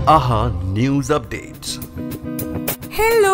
AHA News Updates. Hello,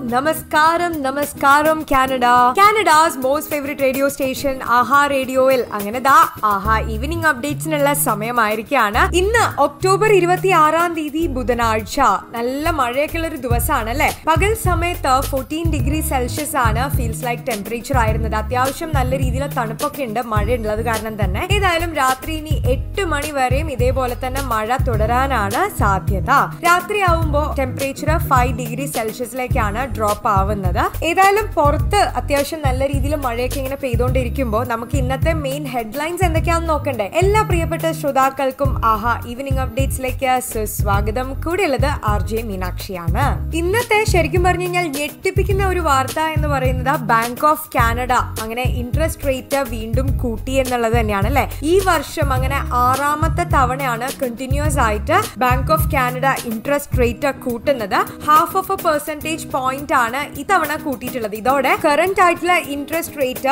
Namaskaram Canada. Canada's most favorite radio station AAHA Radio il അങ്ങനെ ദാ AAHA evening updates നുള്ള സമയമായിരിക്കുകയാണ്. ഇന്ന് October 26 ബുധനാഴ്ച. നല്ല മഴയൊക്കെയുള്ള ഒരു ദിവസമാണ് അല്ലേ? പകൽ സമയത്ത് 14 ഡിഗ്രി സെൽഷ്യസ് ആണ് ഫീൽസ് ലൈക്ക് ടെമ്പറേച്ചർ ആയിരുന്നത്. അത്യാവശ്യം നല്ല രീതിയിൽ തണുപ്പൊക്കെ ഉണ്ട് മഴ ഉള്ളത് കാരണം തന്നെ. ഏതായാലും രാത്രി ഇനി 8 മണി വരെയും ഇതേപോലെ തന്നെ മഴ തുടരാനാണ് സാധ്യത. രാത്രിയാവുമ്പോൾ ടെമ്പറേച്ചർ 5 ഡിഗ്രി സെൽഷ്യസിലേക്കാണ് ഡ്രോപ്പ് ആവുന്നത്. ഏതായാലും പുറത്ത് അത്യാവശ്യം നല്ല രീതിയിൽ മഴയൊക്കെ ഇങ്ങനെ പെയ്തുകൊണ്ടിരിക്കുമ്പോൾ നമുക്ക് ഇന്നത്തെ മെയിൻ ഹെഡ്ലൈൻസ് എന്തൊക്കെയാണെന്ന് നോക്കണ്ടേ? എല്ലാ പ്രിയപ്പെട്ട ശ്രോതാക്കൾക്കും AAHA ഈവനിങ് അപ്ഡേറ്റ്സിലേക്ക് സുസ്വാഗതം. കൂടെയുള്ളത് RJ മീനാക്ഷിയാണ്. ഇന്നത്തെ ശരിക്കും പറഞ്ഞു കഴിഞ്ഞാൽ ഞെട്ടിപ്പിക്കുന്ന ഒരു വാർത്ത എന്ന് പറയുന്നത് ബാങ്ക് ഓഫ് കാനഡ അങ്ങനെ ഇൻട്രസ്റ്റ് റേറ്റ് വീണ്ടും കൂട്ടി എന്നുള്ളത് തന്നെയാണ് അല്ലെ. ഈ വർഷം അങ്ങനെ 6ാമത്തെ തവണയാണ് കണ്ടിന്യൂസ് ആയിട്ട് bank of Canada interest rate കൂട്ടുന്നത്. 0.5% പോയിന്റ് ആണ് ഇത്തവണ കൂട്ടിയിട്ടുള്ളത്. ഇതോടെ കറന്റ് ആയിട്ടുള്ള ഇൻട്രസ്റ്റ് റേറ്റ്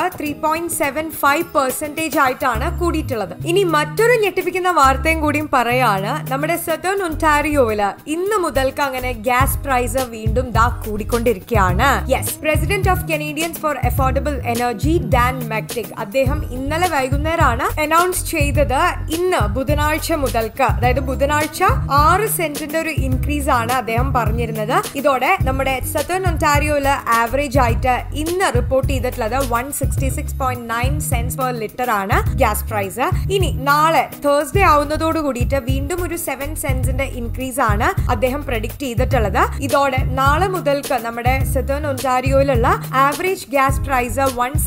3.75% ആയിട്ടാണ് കൂടിയിട്ടുള്ളത്. ഇനി മറ്റൊരു ഞെട്ടിപ്പിക്കുന്ന വാർത്തയും കൂടിയും പറയാണ്. നമ്മുടെ സദേൺ ഒന്റാരിയോയില് ഇന്ന് മുതൽക്ക് അങ്ങനെ ഗ്യാസ് പ്രൈസ് വീണ്ടും ദാ കൂടിക്കൊണ്ടിരിക്കുകയാണ്. Yes, president of Canadians for affordable energy Dan McTeague അദ്ദേഹം ഇന്നലെ വൈകുന്നേരമാണ് അനൗൺസ് ചെയ്തത്. ഇന്ന് ബുധനാഴ്ച മുതൽക്ക്, അതായത് ബുധനാഴ്ച 6 സെന്റിന്റെ ഒരു ഇൻക്രീസ് ആണ് അദ്ദേഹം പറഞ്ഞിരുന്നത്. ഇതോടെ നമ്മുടെ സദേൺ ഒന്റാരിയോയില് ആവറേജ് ആയിട്ട് ഇന്ന് റിപ്പോർട്ട് ചെയ്തിട്ടുള്ളത് 166.9 സെന്റ്സ് പെർ ലിറ്റർ ആണ് ഗ്യാസ് പ്രൈസ്. ഇനി നാളെ തേഴ്സ്ഡേ ആവുന്നതോട് കൂടിയിട്ട് വീണ്ടും ഒരു 7 സെന്റ്സിന്റെ ഇൻക്രീസ് ആണ് അദ്ദേഹം പ്രഡിക്ട് ചെയ്തിട്ടുള്ളത്. ഇതോടെ നാളെ മുതൽക്ക് നമ്മുടെ സദേൺ ഒന്റാരിയോയിലുള്ള average gas price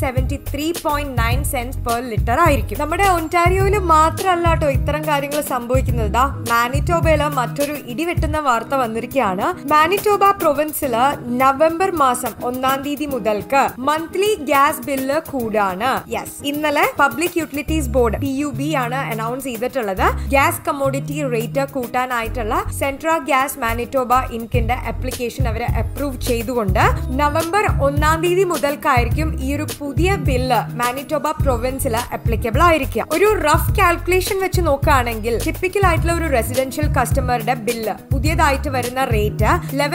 173.9 cents per litre ആയിരിക്കും. നമ്മുടെ ഒന്റാരിയോയില് മാത്രമല്ല കേട്ടോ ഇത്തരം കാര്യങ്ങൾ സംഭവിക്കുന്നത്. മാനിറ്റോബയില് മറ്റൊരു ഇടിവെട്ടുന്ന വാർത്ത വന്നിരിക്കുകയാണ്. മാനിറ്റോബ പ്രൊവിൻസില് നവംബർ മാസം 1 മുതൽക്ക് മന്ത്ലി ഗ്യാസ് ബില്ല് കൂടാണ്. യെസ്, ഇന്നലെ പബ്ലിക് യൂട്ടിലിറ്റീസ് ബോർഡ് PUB ആണ് അനൗൺസ് ചെയ്തിട്ടുള്ളത്. ഗ്യാസ് കമ്മോഡിറ്റി റേറ്റ് കൂട്ടാനായിട്ടുള്ള സെൻട്രൽ ഗ്യാസ് മാനിറ്റോബ ഇൻകിന്റെ ആപ്ലിക്കേഷൻ അവര് അപ്രൂവ് ചെയ്തുകൊണ്ട് നവംബർ 1 മുതൽക്കായിരിക്കും ഈ ഒരു പുതിയ ബില്ല് മാനിറ്റോബ പ്രൊവിൻസിൽ അപ്ലിക്കബിൾ ആയിരിക്കുക. ഒരു റഫ് കാൽക്കുലേഷൻ വെച്ച് നോക്കുകയാണെങ്കിൽ ടിപ്പിക്കൽ ആയിട്ടുള്ള ഒരു റെസിഡൻഷ്യൽ കസ്റ്റമറുടെ ബില്ല് പുതിയതായിട്ട് വരുന്ന റേറ്റ്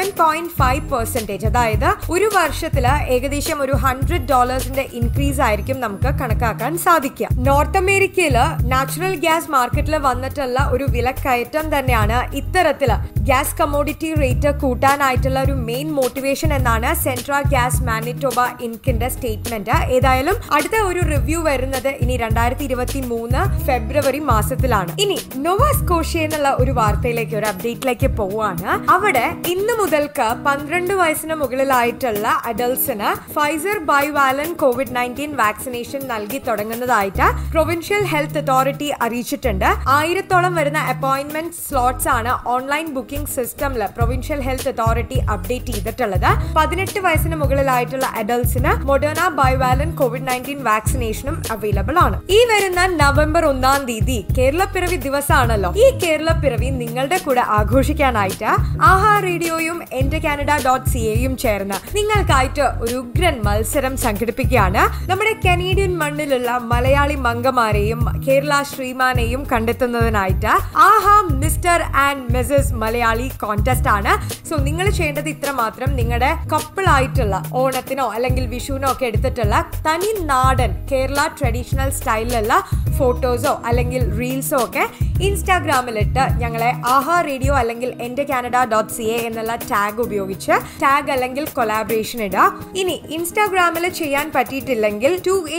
11.5%, അതായത് ഒരു വർഷത്തില് ഏകദേശം ഒരു $100 ഇൻക്രീസ് ആയിരിക്കും നമുക്ക് കണക്കാക്കാൻ സാധിക്കുക. നോർത്ത് അമേരിക്കയില് നാച്ചുറൽ ഗ്യാസ് മാർക്കറ്റിൽ വന്നിട്ടുള്ള ഒരു വിലക്കയറ്റം തന്നെയാണ് ഇത്തരത്തില് ഗ്യാസ് കമ്മോഡിറ്റി റേറ്റ് കൂട്ടാനായിട്ടുള്ള ഒരു മെയിൻ മോട്ടിവേഷൻ എന്നാണ് സെൻട്രൽ ഗ്യാസ് മാനിറ്റോബ ഇൻകിന്റെ സ്റ്റേറ്റ്മെന്റ്. ഏതായാലും അടുത്ത ഒരു റിവ്യൂ വരുന്നത് ഇനി 2023 ഫെബ്രുവരി മാസത്തിലാണ്. ഇനി നോവ സ്കോഷ്യ എന്നുള്ള ഒരു വാർത്തയിലേക്ക്, ഒരു അപ്ഡേറ്റിലേക്ക് പോവാണ്. അവിടെ ഇന്ന് മുതൽക്ക് 12 വയസ്സിന് മുകളിലായിട്ടുള്ള അഡൽട്സിന് ഫൈസർ ബൈവാലൻ COVID-19 വാക്സിനേഷൻ നൽകി തുടങ്ങുന്നതായിട്ട് പ്രൊവിൻഷ്യൽ ഹെൽത്ത് അതോറിറ്റി അറിയിച്ചിട്ടുണ്ട്. 1000-ഓളം വരുന്ന അപ്പോയിന്റ്മെന്റ് സ്ലോട്ട്സ് ആണ് ഓൺലൈൻ ബുക്കിംഗ് സിസ്റ്റമില് പ്രൊവിൻഷ്യൽ ഹെൽത്ത് അതോറിറ്റി അപ്ഡേറ്റ് ചെയ്തിട്ടുള്ളത്. 18 വയസ്സിന് മുകളിലായിട്ടുള്ള അഡൽട്സിന് മൊഡേണ ബൈവാലൻ COVID-19 വാക്സിനേഷനും അവൈലബിൾ ആണ്. ഈ വരുന്ന നവംബർ 1 കേരളപ്പിറവി ദിവസമാണല്ലോ. ഈ കേരളപ്പിറവി നിങ്ങളുടെ കൂടെ ആഘോഷിക്കാനായിട്ട് AAHA റേഡിയോയും CAയും ചേർന്ന് നിങ്ങൾക്കായിട്ട് ഒരു ഉഗ്രൻ മത്സരം സംഘടിപ്പിക്കുകയാണ്. നമ്മുടെ കനേഡിയൻ മണ്ണിലുള്ള മലയാളി മംഗമാരെയും കേരള ശ്രീമാനെയും കണ്ടെത്തുന്നതിനായിട്ട് AAHA mister and missus Malayali കോntest ആണ്. സോ നിങ്ങൾ ചെയ്യേണ്ടത് ഇത്ര മാത്രം. നിങ്ങളുടെ കപ്പിൾ ആയിട്ടുള്ള ഓണത്തിനോ അല്ലെങ്കിൽ വിഷുവിനോ ഒക്കെ എടുത്തിട്ടുള്ള തനി നാടൻ കേരള ട്രഡീഷണൽ സ്റ്റൈലിലുള്ള ഫോട്ടോസോ അല്ലെങ്കിൽ റീൽസോ ഒക്കെ ഇൻസ്റ്റാഗ്രാമിലിട്ട് ഞങ്ങളെ AAHA റേഡിയോ അല്ലെങ്കിൽ CA എന്നുള്ള ടാഗ് ഉപയോഗിച്ച് ടാഗ് അല്ലെങ്കിൽ കൊളാബറേഷൻ ഇടുക. ഇനി ഇൻസ്റ്റാഗ്രാമിൽ ചെയ്യാൻ പറ്റിയിട്ടില്ലെങ്കിൽ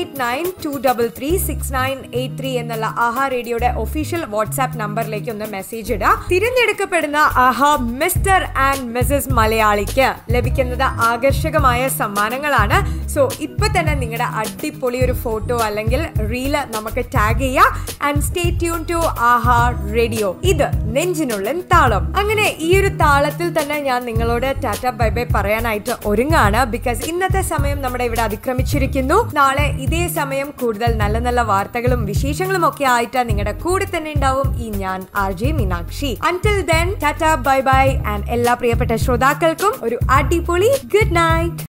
2892336983 എന്നുള്ള AAHA റേഡിയോയുടെ ഒഫീഷ്യൽ വാട്സ്ആപ്പ് നമ്പറിലേക്ക് ഒന്ന് മെസ്സേജ് ഇടുക. തിരഞ്ഞെടുക്കപ്പെടുന്ന AAHA മിസ്റ്റർ ആൻഡ് മിസസ് മലയാളിക്ക് ലഭിക്കുന്നത് ആകർഷകമായ സമ്മാനങ്ങളാണ്. സോ ഇപ്പൊ തന്നെ നിങ്ങളുടെ അടിപൊളി ഒരു ഫോട്ടോ അല്ലെങ്കിൽ റീല് നമുക്ക് ടാഗ് ചെയ്യാം. And stay tune to AAHA radio. ഇത് നെഞ്ചിനുള്ളിൽ താളം. അങ്ങനെ ഈ ഒരു താളത്തിൽ തന്നെ ഞാൻ നിങ്ങളോട് ടാറ്റ ബൈ ബൈ പറയാനായിട്ട് ഒരുങ്ങാണ്. ബിക്കോസ് ഇന്നത്തെ സമയം നമ്മുടെ ഇവിടെ അതിക്രമിച്ചിരിക്കുന്നു. നാളെ ഇതേ സമയം കൂടുതൽ നല്ല നല്ല വാർത്തകളും വിശേഷങ്ങളും ഒക്കെ ആയിട്ട് നിങ്ങളുടെ കൂടെ തന്നെ ഉണ്ടാവും ഈ ഞാൻ RJ Meenakshi. Until then, tata bye bye. And എല്ലാ പ്രിയപ്പെട്ട ശ്രോതാക്കൾക്കും ഒരു അടിപൊളി ഗുഡ് നൈറ്റ്.